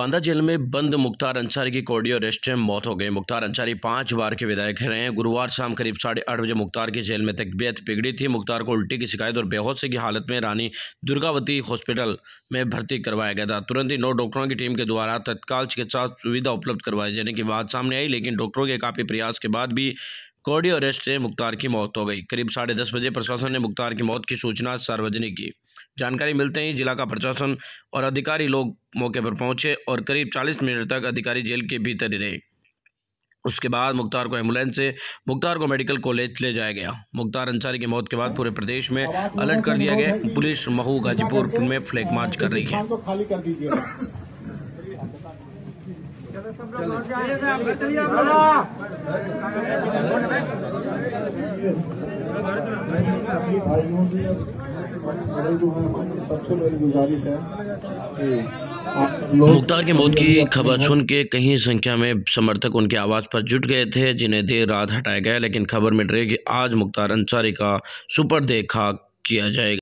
Banda jail में बंद मुख्तार अंसारी की कार्डियो अरेस्ट में मौत हो गई। मुख्तार अंसारी 5 बार के विधायक रहे हैं। गुरुवार शाम करीब 8:30 बजे मुख्तार की जेल में तबीयत बिगड़ी थी। मुख्तार को उल्टी की शिकायत और बेहोशी की हालत में रानी दुर्गावती हॉस्पिटल में भर्ती करवाया गया था। तुरंत ही 9 डॉक्टरों की टीम के द्वारा तत्काल चिकित्सा सुविधा उपलब्ध करवाए जाने की बात सामने आई, लेकिन डॉक्टरों के काफ़ी प्रयास के बाद भी कार्डियो अरेस्ट से मुख्तार की मौत हो गई। करीब 10:30 बजे प्रशासन ने मुख्तार की मौत की सूचना सार्वजनिक की। जानकारी मिलते ही जिला का प्रशासन और अधिकारी लोग मौके पर पहुंचे और करीब 40 मिनट तक अधिकारी जेल के भीतर ही रहे। उसके बाद मुख्तार को एम्बुलेंस से मुख्तार को मेडिकल कॉलेज ले जाया गया। मुख्तार अंसारी की मौत के बाद पूरे प्रदेश में अलर्ट कर दिया गया। पुलिस महू गाजीपुर में फ्लैग मार्च कर रही है। मुख्तार की मौत की खबर सुन के कहीं संख्या में समर्थक उनकी आवाज़ पर जुट गए थे, जिन्हें देर रात हटाया गया, लेकिन खबर मिल रही है कि आज मुख्तार अंसारी का सुपुर्द खाक किया जाएगा।